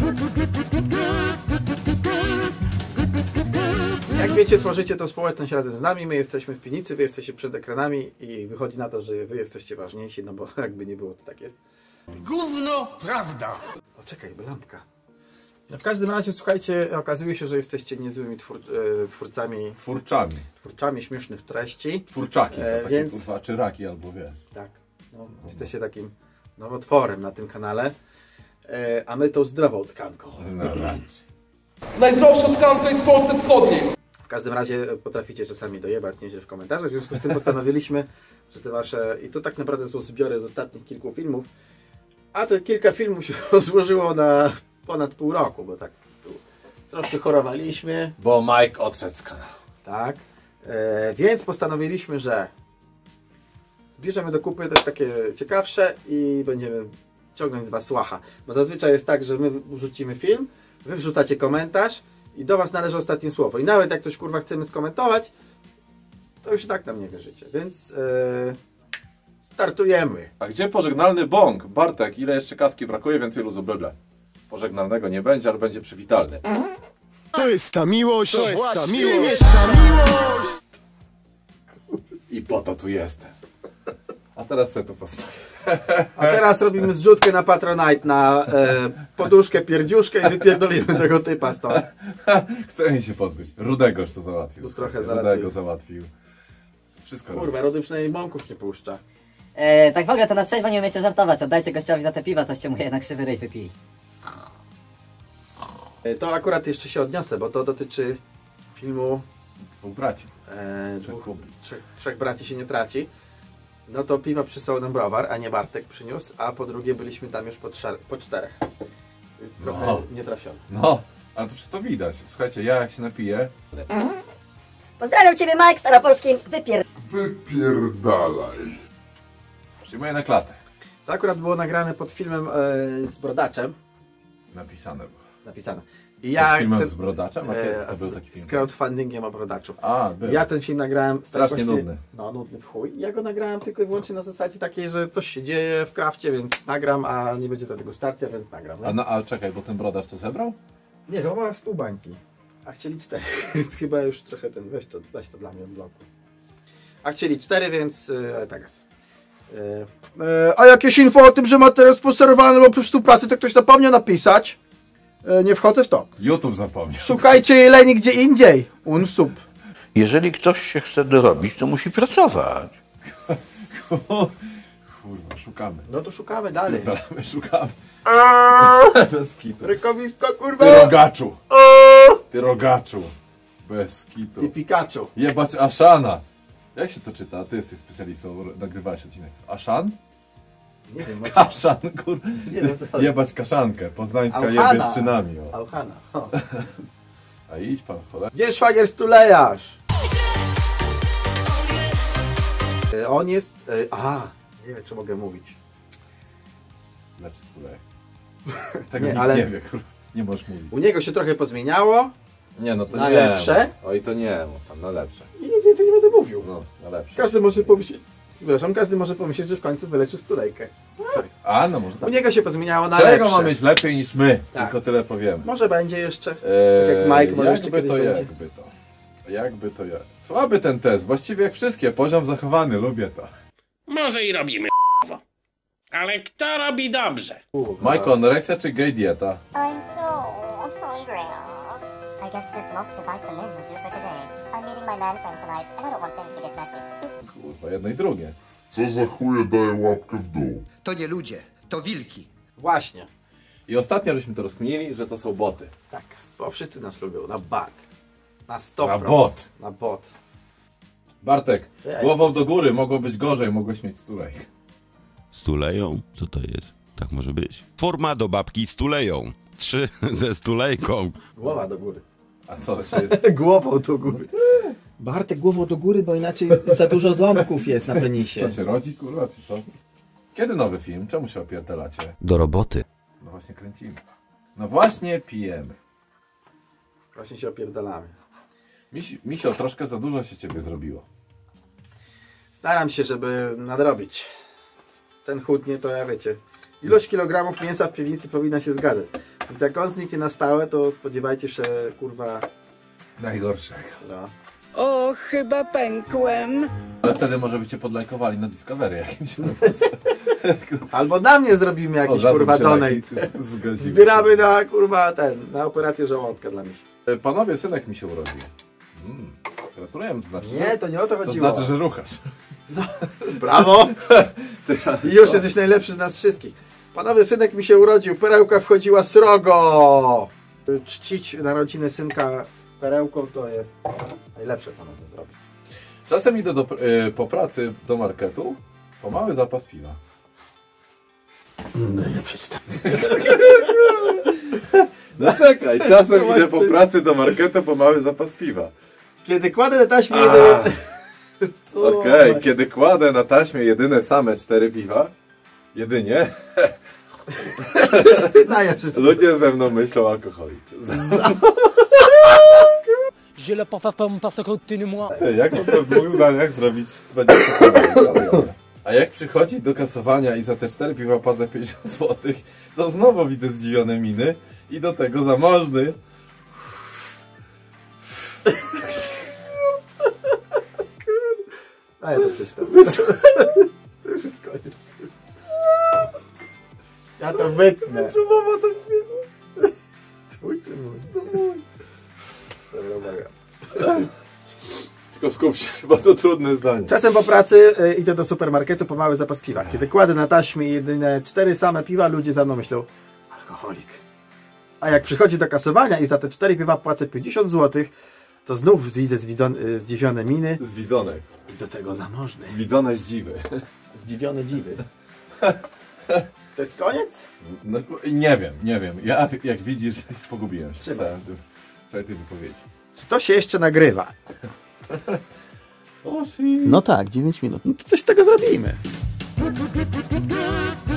Jak wiecie, tworzycie tą społeczność razem z nami, my jesteśmy w piwnicy, wy jesteście przed ekranami i wychodzi na to, że wy jesteście ważniejsi, no bo jakby nie było, to tak jest. Gówno, prawda! O, czekaj, bo lampka. No w każdym razie, słuchajcie, okazuje się, że jesteście niezłymi twórcami śmiesznych treści. Twórczaki, to takie więc... kurwa, czy raki albo wie. Tak, no, jesteście takim nowotworem na tym kanale, a my tą zdrową tkanką. No raczej. Najzdrowsza tkanka jest w Polsce Wschodniej! W każdym razie potraficie czasami dojebać nieźle w komentarzach, w związku z tym postanowiliśmy, że te wasze, i to tak naprawdę są zbiory z ostatnich kilku filmów, a te kilka filmów się rozłożyło na ponad pół roku, bo tak tu troszkę chorowaliśmy. Bo Mike odszedł z kanału. Tak, więc postanowiliśmy, że zbierzemy do kupy też takie ciekawsze i będziemy ciągnąć z was łacha. Bo zazwyczaj jest tak, że my wrzucimy film, wy wrzucacie komentarz i do was należy ostatnie słowo. I nawet jak coś kurwa chcemy skomentować, to już i tak nam nie wierzycie. Więc startujemy. A gdzie pożegnalny bąk? Bartek, ile jeszcze kaski brakuje? Więcej luzu, bleble. Pożegnalnego nie będzie, ale będzie przywitalny. To jest ta miłość, to jest ta miłość, ta miłość. I po to tu jestem. A teraz sobie to postawię. A teraz robimy zrzutkę na Patronite na poduszkę, pierdziuszkę i wypierdolimy tego typa stąd. Chcę jej się pozbyć. Rudego to załatwił. Tu trochę Rudego załatwił. Wszystko kurwa, Rudy przynajmniej bąków nie puszcza. Tak w ogóle to na trzeźwo nie umiecie żartować. Oddajcie gościowi za te piwa, coście mu jednak krzywy ryj wypili. To akurat jeszcze się odniosę, bo to dotyczy filmu Dwóch braci. Trzech braci się nie traci. No to piwa przysłał nam browar, a nie Bartek przyniósł, a po drugie byliśmy tam już po czterech. Więc trochę nietrafione. No, ale to wszystko widać. Słuchajcie, ja jak się napiję... Pozdrawiam ciebie, Mike, Staropolskim. Wypierdalaj. Przyjmuję na klatę. To akurat było nagrane pod filmem z Brodaczem. Napisane było. Napisane. I ja pod filmem z Brodaczem? To był taki film. Z crowdfundingiem o Brodaczu. Był. Ja ten film nagrałem... Strasznie nudny. No, nudny w chuj. Ja go nagrałem tylko i wyłącznie na zasadzie takiej, że coś się dzieje w krafcie, więc nagram, a nie będzie to degustacja, więc nagram. A czekaj, bo ten Brodacz to zebrał? Nie, chyba ma współbańki. A chcieli 4, więc chyba już trochę ten... Weź to dla mnie od bloku. A chcieli 4, więc tak jest. A jakieś info o tym, że materiał sponsorowany lub współpracy, to ktoś zapomniał napisać? Nie wchodzę w to. YouTube zapomniał. Szukajcie jeleni gdzie indziej. Unsub. Jeżeli ktoś się chce dorobić, to musi pracować. Kurwa, szukamy. No to szukamy dalej. Szukamy. Bez kitu. Rykowisko, kurwa. Ty rogaczu. Ty rogaczu. Bez kitu. Ty Pikachu. Jebać Ashana. Jak się to czyta? Ty jesteś specjalistą, nagrywałeś odcinek. Ashan? Nie wiem. Kaszan, kur... Nie wiem, co jebać kaszankę. Poznańska Auchana. jebie szczynami. Auchana. A idź pan, cholera. Gdzie szwagier stulejarz? On jest... nie wiem, czy mogę mówić. Leczy stulej. Tego Nie, nikt ale... nie wie, kur... Nie możesz mówić. U niego się trochę pozmieniało. Nie, no to na nie. lepsze? Oj, to nie, tam na lepsze. I nic więcej nie będę mówił. No, na lepsze. Każdy może pomyśleć... Przepraszam, każdy może pomyśleć, że w końcu wyleczył stulejkę. A, no może tak. U niego się pozmieniało na Czego lepsze. ma mieć lepiej niż my? Tak. Tylko tyle powiemy. Może będzie jeszcze. Tak jak Mike może jeszcze kiedyś będzie. Jakby to jest. Słaby ten test, właściwie jak wszystkie. Poziom zachowany, lubię to. Może i robimy ale kto robi dobrze? Majko, anoreksja czy gay dieta? I'm so hungry. I guess this multivitamin will do for today. I'm meeting my man friend tonight, and I don't want things to get messy. Kurwa, jedno i drugie. Co za chuje daje łapkę w dół? To nie ludzie, to wilki. Właśnie. I ostatnio żeśmy to rozkminili, że to są boty. Tak, bo wszyscy nas lubią. Na bank. Na 100%. Na bot. Na bot. Bartek, głową do góry, mogło być gorzej, mogłeś mieć stulej. Stuleją? Co to jest? Tak może być. Forma do babki stuleją. 3 ze stulejką. Głowa do góry. A co się... Głową do góry. Bartek, głową do góry, bo inaczej za dużo ząbków jest na penisie. Co się rodzi, kurwa, czy co? Kiedy nowy film? Czemu się opierdalacie? Do roboty. No właśnie kręcimy. No właśnie pijemy. Właśnie się opierdalamy. Misio, troszkę za dużo się ciebie zrobiło. Staram się, żeby nadrobić. Ten chudnie to ja wiecie. Ilość kilogramów mięsa w piwnicy powinna się zgadzać. Więc jak on zniknie na stałe, to spodziewajcie się, kurwa... Najgorszego. No. O, chyba pękłem. Ale wtedy może byście podlajkowali na Discovery jakimś. Albo na mnie zrobimy jakiś, Od razu kurwa, się donate. zgodzimy. Zbieramy na, kurwa, na operację żołądka dla misia. Panowie, synek mi się urodził. Gratuluję, to znaczy, Nie, to nie o to to chodziło. znaczy, że ruchasz. Brawo! I już jesteś najlepszy z nas wszystkich. Panowie, synek mi się urodził, perełka wchodziła srogo! Czcić narodziny synka perełką to jest najlepsze, co można zrobić. Czasem idę po pracy do marketu po mały zapas piwa. No nie przeczytam. No czekaj, czasem idę po pracy do marketu po mały zapas piwa. Kiedy kładę na taśmie jedyne... Okej, kiedy kładę na taśmie jedyne same 4 piwa, jedynie, ludzie ze mną myślą o alkoholiku. Je le parfum parce que continue-moi. Jak mam to w 2 zdaniach zrobić 20 piwa? A jak przychodzi do kasowania i za te 4 piwa płacę 50 zł, to znowu widzę zdziwione miny i do tego zamożny. A ja to przeczytam. To już jest koniec. Ja to wytnę. Czuwama tak śmiechu. Twój czy mój? Dobra, uwaga. Tylko skup się, bo to trudne zdanie. Czasem po pracy idę do supermarketu po mały zapas piwa. Kiedy kładę na taśmie jedyne 4 same piwa, ludzie za mną myślą alkoholik. A jak przychodzi do kasowania i za te 4 piwa płacę 50 zł, to znów widzę zdziwione miny. Zwidzone. I do tego zamożny. Zwidzone zdziwy. Zdziwione dziwy. To jest koniec? No, nie wiem. Ja, jak widzisz, pogubiłem się Trzymaj. całej tej wypowiedzi. Czy to się jeszcze nagrywa? O, No tak, 9 minut. No to coś z tego zrobimy.